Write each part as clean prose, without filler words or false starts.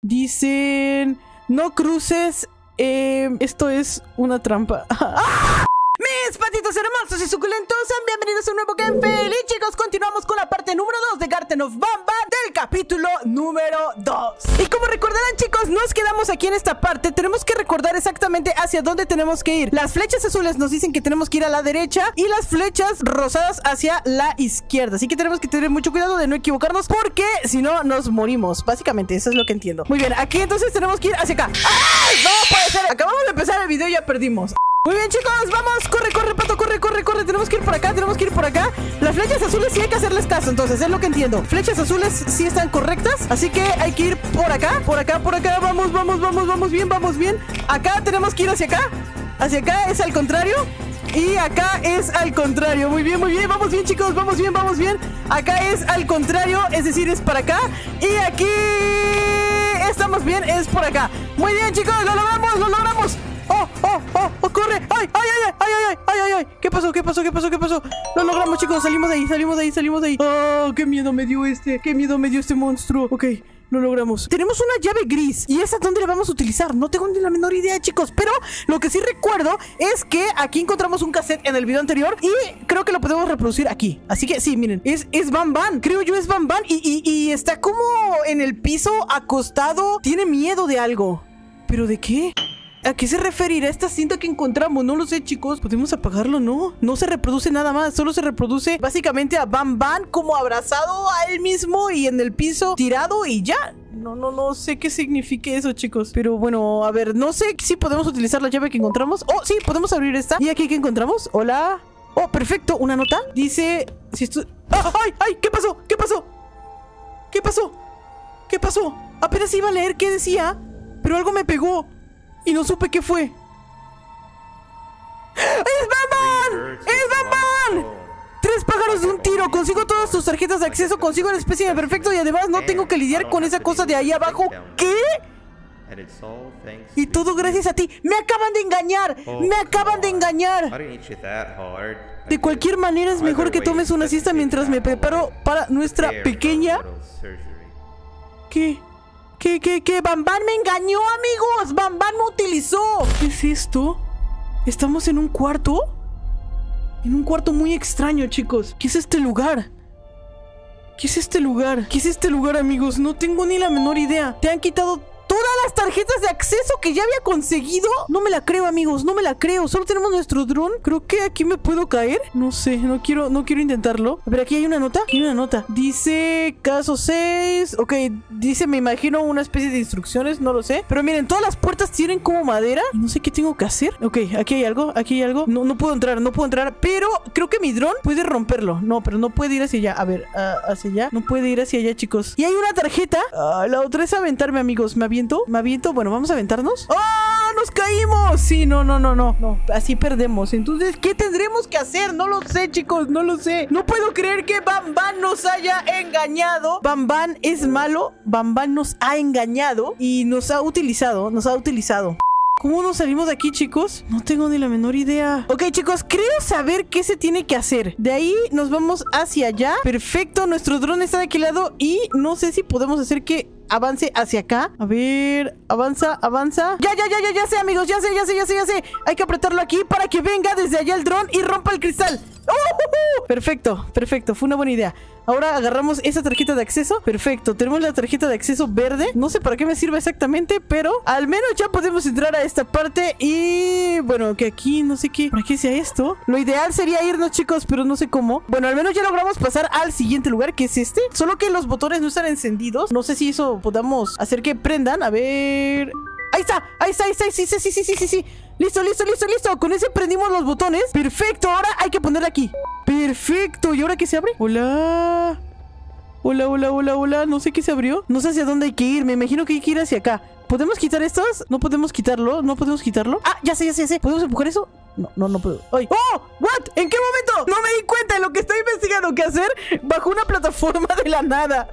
Dicen... No cruces... esto es una trampa. ¡Ah! Mis patitos hermosos y suculentos, sean bienvenidos a un nuevo gameplay. Y chicos, continuamos con la parte número 2 de Garten of Banban del capítulo número 2. Y como recordarán, chicos, nos quedamos aquí en esta parte. Tenemos que recordar exactamente hacia dónde tenemos que ir. Las flechas azules nos dicen que tenemos que ir a la derecha y las flechas rosadas hacia la izquierda. Así que tenemos que tener mucho cuidado de no equivocarnos, porque si no nos morimos. Básicamente, eso es lo que entiendo. Muy bien, aquí entonces tenemos que ir hacia acá. ¡Ay! No puede ser. Acabamos de empezar el video y ya perdimos. Muy bien, chicos, vamos, corre, corre, pato, corre, corre, corre. Tenemos que ir por acá, tenemos que ir por acá. Las flechas azules sí hay que hacerles caso, entonces, es lo que entiendo. Flechas azules sí están correctas, así que hay que ir por acá, por acá, por acá. Vamos, vamos, vamos, vamos bien, vamos bien. Acá tenemos que ir hacia acá. Hacia acá es al contrario. Y acá es al contrario. Muy bien, vamos bien, chicos, vamos bien, vamos bien. Acá es al contrario, es decir, es para acá. Y aquí estamos bien, es por acá. Muy bien, chicos, lo logramos, lo logramos. ¡Oh, corre! ¡Ay, ay, ay, ay, ay, ay, ay, ay! ¿Qué pasó? ¿Qué pasó? ¿Qué pasó? ¿Qué pasó? Lo logramos, chicos, salimos de ahí, salimos de ahí, salimos de ahí. ¡Oh, qué miedo me dio qué miedo me dio este monstruo! Ok, lo logramos. Tenemos una llave gris. ¿Y esa dónde la vamos a utilizar? No tengo ni la menor idea, chicos. Pero lo que sí recuerdo es que aquí encontramos un cassette en el video anterior y creo que lo podemos reproducir aquí. Así que sí, miren, es Banban. Creo yo es Banban y está como en el piso acostado. Tiene miedo de algo. ¿Pero de qué? ¿A qué se referirá esta cinta que encontramos? No lo sé, chicos. ¿Podemos apagarlo? No. No se reproduce nada más. Solo se reproduce básicamente a Banban como abrazado a él mismo y en el piso tirado y ya. No sé qué signifique eso, chicos. Pero bueno, a ver, no sé si podemos utilizar la llave que encontramos. Oh, sí, podemos abrir esta. ¿Y aquí qué encontramos? Hola. Oh, perfecto. Una nota. Dice... Si esto... ¡Ah! ¡Ay! ¡Ay! ¿Qué pasó? ¿Qué pasó? ¿Qué pasó? ¿Qué pasó? Apenas iba a leer qué decía, pero algo me pegó y no supe qué fue. ¡Es Banban! ¡Es Banban! 3 pájaros de un tiro. Consigo todas tus tarjetas de acceso. Consigo el espécimen perfecto. Y además no tengo que lidiar con esa cosa de ahí abajo. ¿Qué? Y todo gracias a ti. ¡Me acaban de engañar! ¡Me acaban de engañar! De cualquier manera es mejor que tomes una siesta mientras me preparo para nuestra pequeña... ¿Qué? ¿Qué? Banban me engañó, amigos. Banban me utilizó. ¿Qué es esto? ¿Estamos en un cuarto? En un cuarto muy extraño, chicos. ¿Qué es este lugar? ¿Qué es este lugar? ¿Qué es este lugar, amigos? No tengo ni la menor idea. Te han quitado todas las tarjetas de acceso que ya había conseguido. No me la creo, amigos, no me la creo. Solo tenemos nuestro dron. Creo que aquí me puedo caer. No sé, no quiero intentarlo. A ver, aquí hay una nota. Aquí hay una nota. Dice caso 6. Ok, dice, me imagino una especie de instrucciones, no lo sé. Pero miren, todas las puertas tienen como madera. No sé qué tengo que hacer. Ok, aquí hay algo, aquí hay algo. No puedo entrar, no puedo entrar. Pero creo que mi dron puede romperlo. No, pero no puede ir hacia allá. A ver, hacia allá. No puede ir hacia allá, chicos. Y hay una tarjeta. La otra es aventarme, amigos. ¿Me aviento? ¿Me aviento? Bueno, vamos a aventarnos. ¡Oh! ¡Nos caímos! Sí, no. Así perdemos. Entonces, ¿qué tendremos que hacer? No lo sé, chicos, no lo sé. No puedo creer que Banban nos haya engañado. Banban es malo. Banban nos ha engañado y nos ha utilizado. ¿Cómo nos salimos de aquí, chicos? No tengo ni la menor idea. Ok, chicos, creo saber qué se tiene que hacer. De ahí nos vamos hacia allá. Perfecto, nuestro dron está de aquel lado y no sé si podemos hacer que avance hacia acá. A ver, avanza. Ya sé, amigos, ya sé. Hay que apretarlo aquí para que venga desde allá el dron y rompa el cristal. Perfecto, fue una buena idea. Ahora agarramos esa tarjeta de acceso. Perfecto, tenemos la tarjeta de acceso verde. No sé para qué me sirve exactamente, pero al menos ya podemos entrar a esta parte. Y bueno, que aquí no sé qué, ¿para qué sea esto? Lo ideal sería irnos, chicos, pero no sé cómo. Bueno, al menos ya logramos pasar al siguiente lugar, que es este. Solo que los botones no están encendidos. No sé si eso podamos hacer que prendan. A ver... Ahí está. Sí. Listo. Con ese prendimos los botones. Perfecto, ahora hay que ponerle aquí. Perfecto, ¿y ahora qué se abre? Hola. No sé qué se abrió. No sé hacia dónde hay que ir. Me imagino que hay que ir hacia acá. ¿Podemos quitar estos? No podemos quitarlo. Ah, ya sé. ¿Podemos empujar eso? No puedo. ¡Ay! ¡Oh! ¿What? ¿En qué momento? No me di cuenta de lo que estoy investigando qué hacer bajo una plataforma de la nada.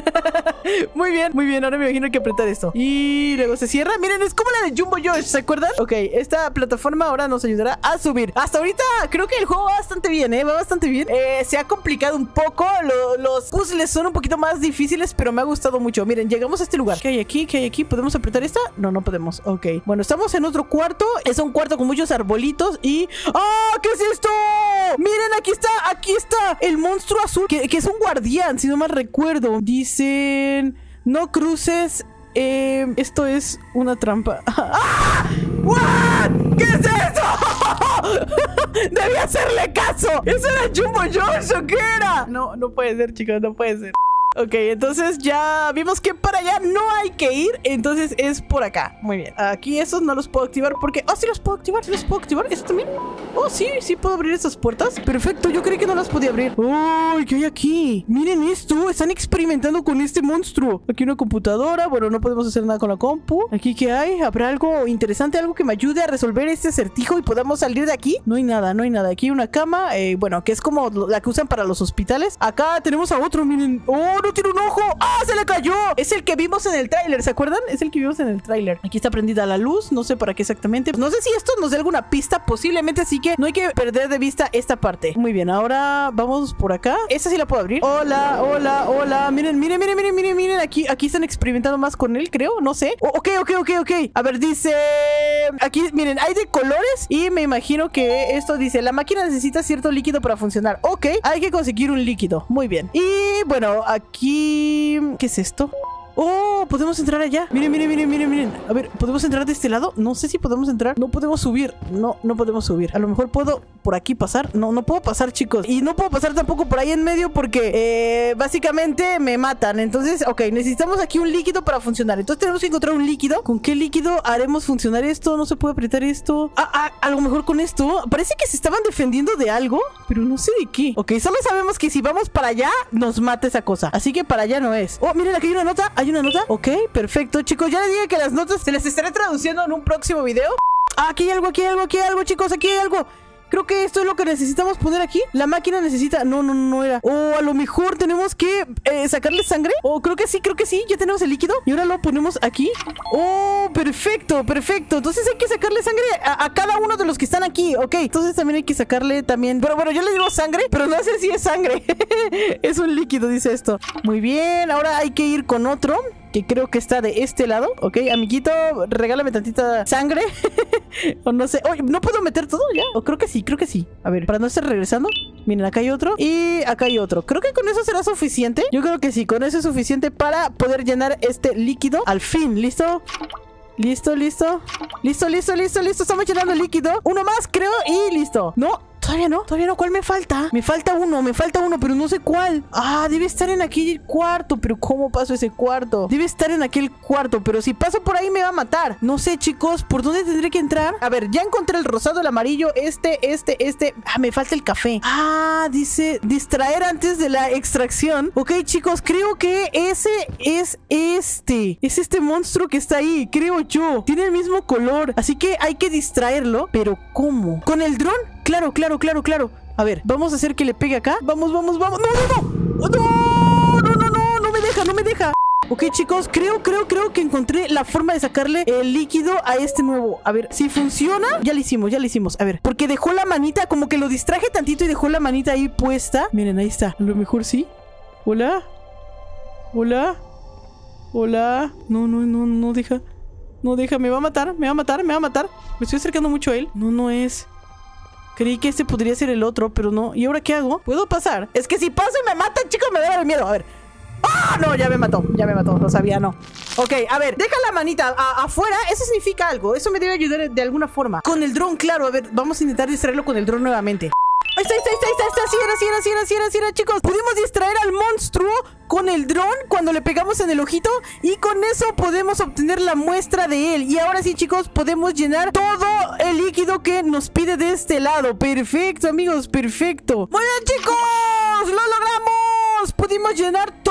Muy bien, muy bien. Ahora me imagino que apretar esto. Y luego se cierra. Miren, es como la de Jumbo Josh, ¿se acuerdan? Ok, esta plataforma ahora nos ayudará a subir. Hasta ahorita creo que el juego va bastante bien, ¿eh? Va bastante bien. Se ha complicado un poco. Los puzzles son un poquito más difíciles, pero me ha gustado mucho. Miren, llegamos a este lugar. ¿Qué hay aquí? ¿Qué hay aquí? ¿Podemos apretar esta? No podemos. Ok. Bueno, estamos en otro cuarto. Es un cuarto con muchos arbolitos y... ¡Ah! ¿Qué es esto? Miren, aquí está el monstruo azul, que es un guardián, si no mal recuerdo. Dicen... No cruces... esto es una trampa. ¡Ah! ¿What? ¿Qué es eso? Debí hacerle caso. ¿Eso era Jumbo Josh o qué era? No puede ser, chicos, no puede ser. Ok, entonces ya vimos que para allá no hay que ir. Entonces es por acá. Muy bien. Aquí esos no los puedo activar porque... Oh, sí los puedo activar. ¿Sí los puedo activar? ¿Eso también? Oh, sí puedo abrir esas puertas. Perfecto, yo creí que no las podía abrir. ¡Uy! ¿Qué hay aquí? Miren esto. Están experimentando con este monstruo. Aquí una computadora. Bueno, no podemos hacer nada con la compu. ¿Aquí qué hay? ¿Habrá algo interesante? Algo que me ayude a resolver este acertijo y podamos salir de aquí. No hay nada. Aquí hay una cama. Bueno, que es como la que usan para los hospitales. Acá tenemos a otro, miren. ¡Oh! No tiene un ojo. ¡Ah! ¡Se le cayó! Es el que vimos en el tráiler, ¿se acuerdan? Es el que vimos en el tráiler. Aquí está prendida la luz. No sé para qué exactamente. No sé si esto nos dé alguna pista. Posiblemente, así que no hay que perder de vista esta parte. Muy bien, ahora vamos por acá. Esta sí la puedo abrir. Hola. Miren. Aquí están experimentando más con él, creo. No sé. Ok. A ver, dice... Aquí, miren, hay de colores. Y me imagino que esto dice: la máquina necesita cierto líquido para funcionar. Ok, hay que conseguir un líquido. Muy bien. Y bueno, aquí... ¿Qué es esto? ¡Oh! Podemos entrar allá. Miren. A ver, ¿podemos entrar de este lado? No sé si podemos entrar. No podemos subir. No podemos subir. A lo mejor puedo por aquí pasar. No puedo pasar, chicos. Y no puedo pasar tampoco por ahí en medio porque básicamente me matan. Entonces, ok, necesitamos aquí un líquido para funcionar. Entonces tenemos que encontrar un líquido. ¿Con qué líquido haremos funcionar esto? No se puede apretar esto. A lo mejor con esto. Parece que se estaban defendiendo de algo, pero no sé de qué. Ok, solo sabemos que si vamos para allá nos mata esa cosa. Así que para allá no es. Oh, miren, aquí hay una nota. ¿Hay una nota? Ok, perfecto, chicos. Ya les dije que las notas se las estaré traduciendo en un próximo video. Aquí hay algo, chicos. Aquí hay algo. Creo que esto es lo que necesitamos poner aquí. La máquina necesita... No era. O a lo mejor tenemos que sacarle sangre. O creo que sí. Ya tenemos el líquido. Y ahora lo ponemos aquí. Oh, perfecto. Entonces hay que sacarle sangre a cada uno de los que están aquí. Ok, entonces también hay que sacarle también... Pero bueno, yo le digo sangre, pero no sé si es sangre. Es un líquido, dice esto. Muy bien, ahora hay que ir con otro, que creo que está de este lado. Ok, amiguito, regálame tantita sangre. O no sé. Oye, ¿no puedo meter todo ya? O creo que sí. A ver, para no estar regresando. Miren, acá hay otro y acá hay otro. Creo que con eso será suficiente. Yo creo que sí, con eso es suficiente para poder llenar este líquido. Al fin, ¿listo? Listo. Estamos llenando el líquido. Uno más, creo, y listo. No. Todavía no. ¿Cuál me falta? Me falta uno, pero no sé cuál. Ah, debe estar en aquel cuarto. Pero ¿cómo paso ese cuarto? Debe estar en aquel cuarto, pero si paso por ahí me va a matar. No sé, chicos, ¿por dónde tendré que entrar? A ver, ya encontré el rosado, el amarillo, este. Ah, me falta el café. Ah, dice distraer antes de la extracción. Ok, chicos, creo que ese es este. Es este monstruo que está ahí, creo yo. Tiene el mismo color, así que hay que distraerlo. ¿Pero cómo? ¿Con el dron? Claro. A ver, vamos a hacer que le pegue acá. Vamos. No me deja. Ok, chicos, creo que encontré la forma de sacarle el líquido a este nuevo. A ver, si funciona. Ya lo hicimos. A ver, porque dejó la manita, como que lo distraje tantito y dejó la manita ahí puesta. Miren, ahí está. A lo mejor sí. Hola. No deja, me va a matar. Me estoy acercando mucho a él. No es. Creí que este podría ser el otro, pero no. ¿Y ahora qué hago? ¿Puedo pasar? Es que si paso y me matan, chicos, me da miedo. A ver. ¡Ah! No, ya me mató. Lo sabía, no. Ok, a ver, deja la manita afuera. Eso significa algo. Eso me debe ayudar de alguna forma. Con el dron, claro. A ver, vamos a intentar distraerlo con el dron nuevamente. Ahí está. Sí era, chicos. Pudimos distraer al monstruo con el dron cuando le pegamos en el ojito. Y con eso podemos obtener la muestra de él. Y ahora sí, chicos, podemos llenar todo el líquido que nos pide de este lado. Perfecto, amigos, perfecto. Muy bien, chicos, lo logramos. Pudimos llenar todo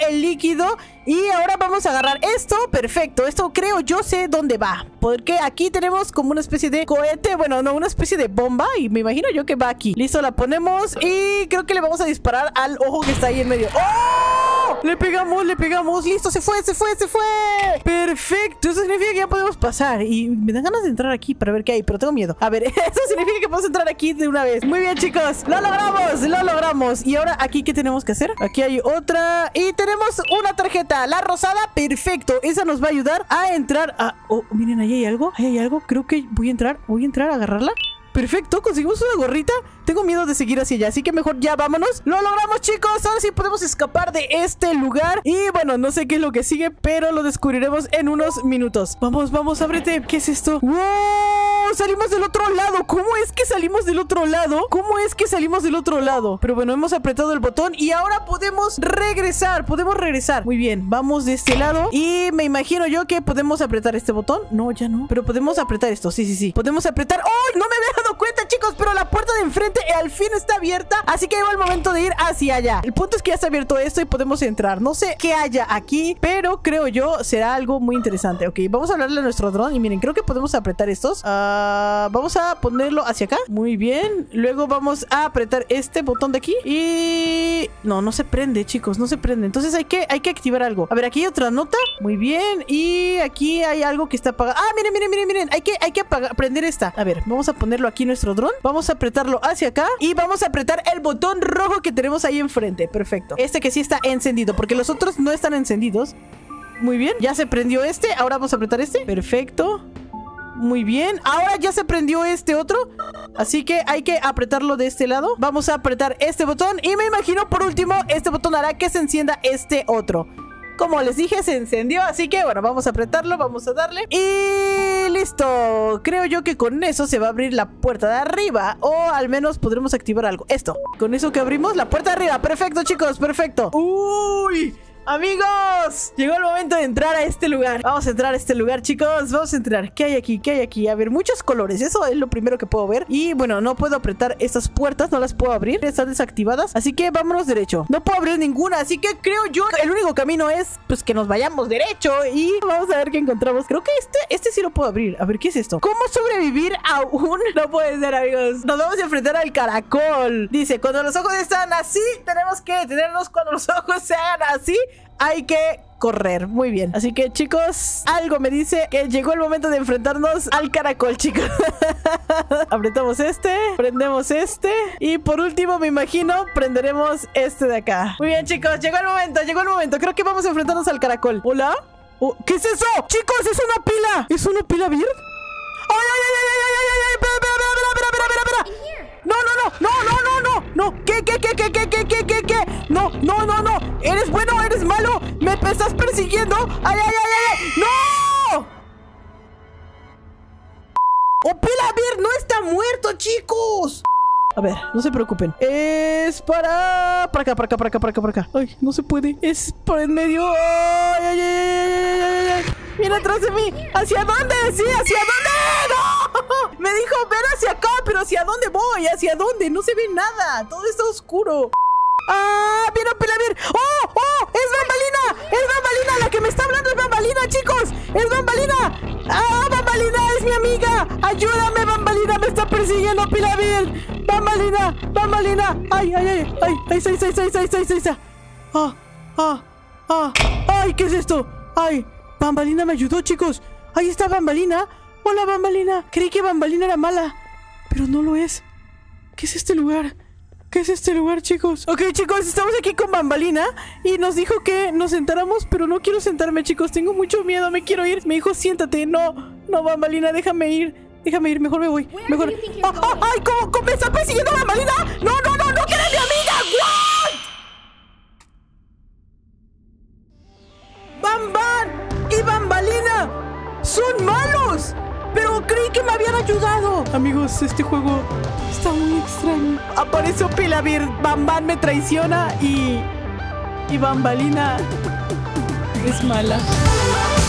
el líquido. Y ahora vamos a agarrar esto. Perfecto, esto creo yo sé dónde va, porque aquí tenemos como una especie de cohete. Bueno, no, una especie de bomba. Y me imagino yo que va aquí. Listo, la ponemos y creo que le vamos a disparar al ojo que está ahí en medio. ¡Oh! Le pegamos, le pegamos. Listo, se fue, se fue, se fue. Perfecto, eso significa que ya podemos pasar. Y me dan ganas de entrar aquí para ver qué hay, pero tengo miedo. A ver, eso significa que podemos entrar aquí de una vez. Muy bien, chicos, lo logramos, lo logramos. Y ahora aquí, ¿qué tenemos que hacer? Aquí hay otra y tenemos una tarjeta, la rosada. Perfecto, esa nos va a ayudar a entrar a... Oh, miren, ahí hay algo. Ahí hay algo, creo que voy a entrar a agarrarla. Perfecto, conseguimos una gorrita. Tengo miedo de seguir hacia allá, así que mejor ya vámonos. Lo logramos, chicos, ahora sí podemos escapar de este lugar. Y bueno, no sé qué es lo que sigue, pero lo descubriremos en unos minutos. Vamos, vamos, ábrete. ¿Qué es esto? ¡Wow! Salimos del otro lado. ¿Cómo es que salimos del otro lado? ¿Cómo es que salimos del otro lado? Pero bueno, hemos apretado el botón y ahora podemos regresar. Podemos regresar. Muy bien, vamos de este lado. Y me imagino yo que podemos apretar este botón. No, ya no. Pero podemos apretar esto, sí, sí, sí. Podemos apretar. ¡Oh! No me había dado cuenta, chicos, pero la puerta de enfrente al fin está abierta, así que llegó el momento de ir hacia allá. El punto es que ya está abierto esto y podemos entrar. No sé qué haya aquí, pero creo yo será algo muy interesante. Ok, vamos a hablarle a nuestro dron y miren, creo que podemos apretar estos. Vamos a ponerlo hacia acá. Muy bien, luego vamos a apretar este botón de aquí y... No se prende, chicos, no se prende. Entonces hay que activar algo. A ver, aquí hay otra nota. Muy bien, y aquí hay algo que está apagado. Miren, miren, miren, miren. Hay que prender esta. A ver, vamos a ponerlo aquí nuestro dron. Vamos a apretarlo hacia acá y vamos a apretar el botón rojo que tenemos ahí enfrente. Perfecto. Este que sí está encendido, porque los otros no están encendidos. Muy bien, ya se prendió este. Ahora vamos a apretar este. Perfecto. Muy bien, ahora ya se prendió este otro, así que hay que apretarlo de este lado. Vamos a apretar este botón y me imagino por último este botón hará que se encienda este otro. Como les dije, se encendió, así que bueno, vamos a apretarlo, vamos a darle y listo. Creo yo que con eso se va a abrir la puerta de arriba, o al menos podremos activar algo. Esto, con eso que abrimos la puerta de arriba. Perfecto, chicos, perfecto. ¡Uy! Amigos, llegó el momento de entrar a este lugar. Vamos a entrar a este lugar, chicos. Vamos a entrar. ¿Qué hay aquí? ¿Qué hay aquí? A ver, muchos colores. Eso es lo primero que puedo ver. Y bueno, no puedo apretar estas puertas. No las puedo abrir. Están desactivadas. Así que vámonos derecho. No puedo abrir ninguna. Así que creo yo que el único camino es pues que nos vayamos derecho. Y vamos a ver qué encontramos. Creo que este sí lo puedo abrir. A ver, ¿qué es esto? ¿Cómo sobrevivir a un... No puede ser, amigos. Nos vamos a enfrentar al caracol. Dice, cuando los ojos están así, tenemos que detenernos. Cuando los ojos se hagan así, hay que correr. Muy bien. Así que, chicos, algo me dice que llegó el momento de enfrentarnos al caracol, chicos. Apretamos este, prendemos este y por último, me imagino, prenderemos este de acá. Muy bien, chicos, llegó el momento, llegó el momento. Creo que vamos a enfrentarnos al caracol. ¿Hola? Oh, ¿qué es eso? Chicos, es una pila. ¿Es una pila Bird? ¡Ay, ay, ay, ay, ay, ay, ay! Espera, espera, espera, espera, espera, espera. No, no, no, no, no, no, no, no. ¿Qué? No, no, no, no. ¿Eres bueno o eres malo? ¿Me estás persiguiendo? ¡Ay, ay, ay, ay! ¡No! ¡Oh, Pila Bird no está muerto, chicos! A ver, no se preocupen. Es para acá, para acá, para acá, para acá, para acá. Ay, no se puede. Es por en medio. Ay, ay, ay, ay, ay, ay. Viene atrás de mí. ¿Hacia dónde? Sí, ¿hacia dónde? ¡No! Me dijo ver hacia acá, pero ¿hacia dónde voy? ¿Hacia dónde? No se ve nada. Todo está oscuro. ¡Ah! ¡Viene Pila Bird! ¡Oh! ¡Oh! ¡Es Bambalina! ¡Es Bambalina! ¡La que me está hablando es Bambalina, chicos! ¡Es Bambalina! ¡Ah! ¡Bambalina es mi amiga! ¡Ayúdame, Bambalina! ¡Me está persiguiendo Pila Bird! ¡Bambalina! ¡Bambalina! ¡Ay, ay, ay! ¡Ay! ¡Ay, ay! ¡Ah! ¡Ah! ¡Ah! ¡Ay! ¿Qué es esto? ¡Ay! Bambalina me ayudó, chicos. Ahí está Bambalina. Hola, Bambalina. Creí que Bambalina era mala, pero no lo es. ¿Qué es este lugar? ¿Qué es este lugar, chicos? Ok, chicos, estamos aquí con Bambalina y nos dijo que nos sentáramos, pero no quiero sentarme, chicos. Tengo mucho miedo, me quiero ir. Me dijo, siéntate. No, no, Bambalina, déjame ir. Déjame ir, mejor me voy. Mejor. ¡Ay! ¿Cómo me está persiguiendo Bambalina? ¡No, no, no! ¡No, que eres mi amiga! ¿What? ¡Bamban y Bambalina son malos! Pero creí que me habían ayudado. Amigos, este juego está muy extraño. Apareció Pila Bird. Bamban me traiciona y Bambalina es mala.